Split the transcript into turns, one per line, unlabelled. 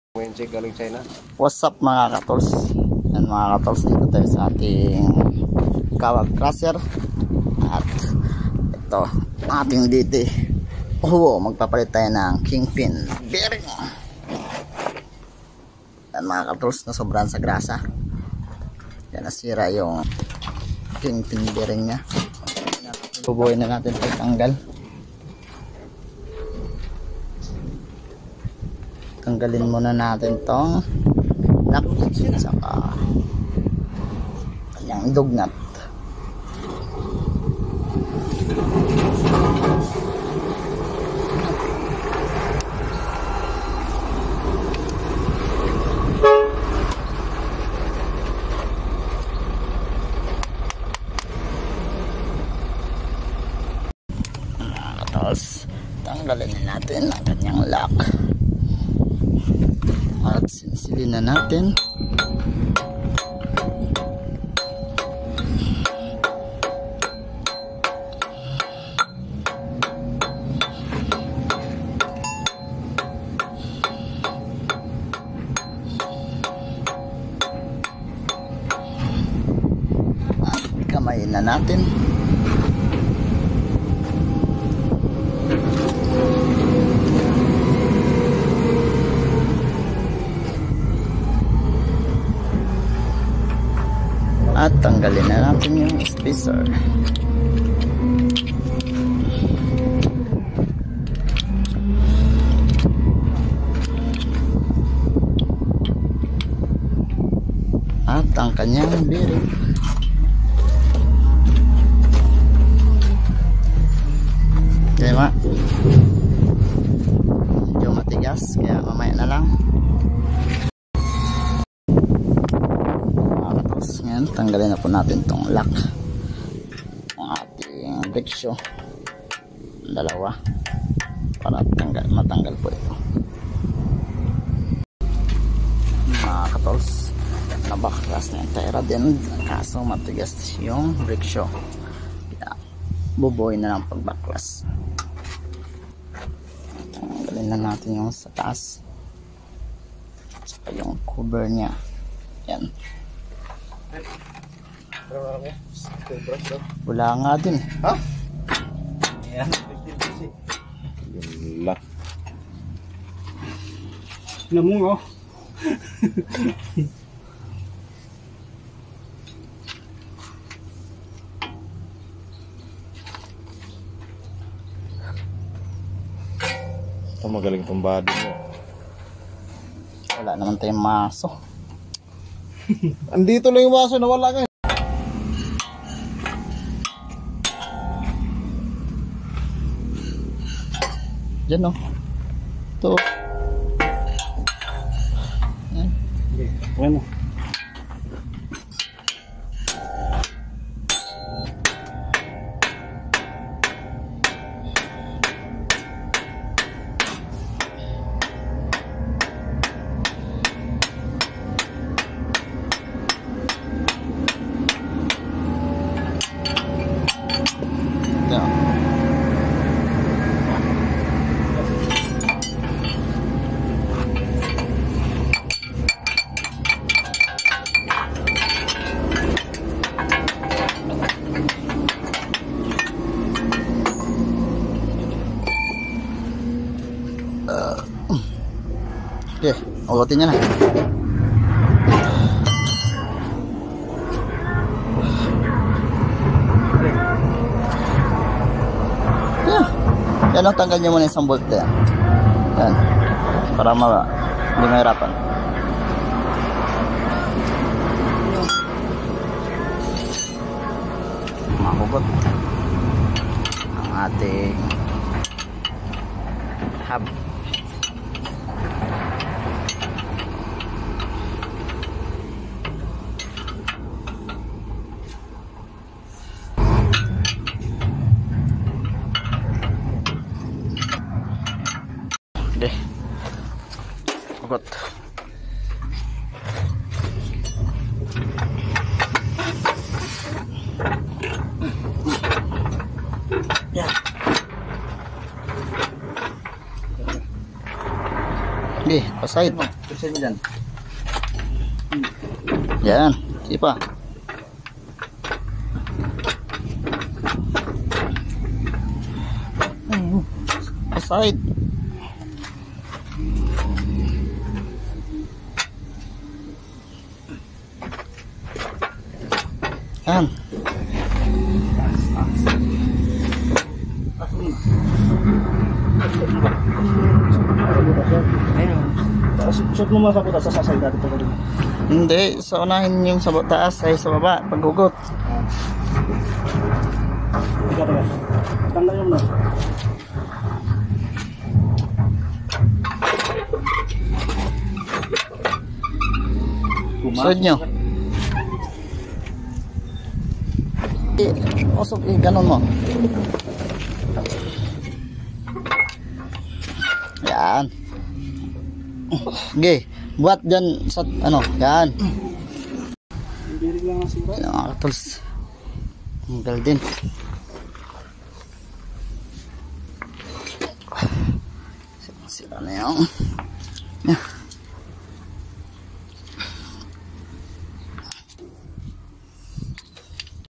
Galing China.
What's up mga katols? Yan mga katols, dito tayo sa ating kawag crusher. At ito, ating dito magpapalit tayo ng Kingpin bearing. Yan mga katols, na sobrang sa grasa. Yan, nasira yung Kingpin bearing nya. Bubuhin na natin ito, tanggal. Tanggalin muna natin tong nut saka kanyang dog nut. Tapos tanggalin na natin ang kanyang lock. At sinisilin na natin. At kamayin na natin. At tanggalin na natin yung spacer. At ang kanyang bearing. Diba? Medyo matigas, kaya mamaya na lang. Ngayon, tanggalin na po natin itong lock, ang ating brake shoe, dalawa, para matanggal po ito. Mga katols, nabaklas na yung tira din, kaso matigas yung brake shoe, kaya bubuhin na lang pagbaklas. Tanggalin na natin yung sa taas, saka yung cover nya. Yan. Wala nga din.
Ha? Yan. Yung lock.
Namung oh.
Ito magaling tong body mo.
Wala naman tayong maso.
Andito lang yung maso, nawala ka.
Diyan o. Ito. Yan.
Bueno.
Okay, ugatin niya na. Yan ang tanggal niya muna isang bolt yan. Yan. Para hindi mahirapan. Makugot ang ating hub. Deh, kugot. Ya. Pasahid mo. Gusto mo dyan. Yan. Sige pa. Aside. Yan.
Shoot mo mga sa butas sa sasay dati pa rin.
Hindi, sa unahin yung sa taas ay sa baba, paghugot.
Teka. Tanggal yung na.
Sunod nyo. Usok, ganun mo. Yan. Okay, buat dyan sa ano, yan.
Birig lang ang sira.
Yan mga tools. Tanggal din. Sira na yung. Yan.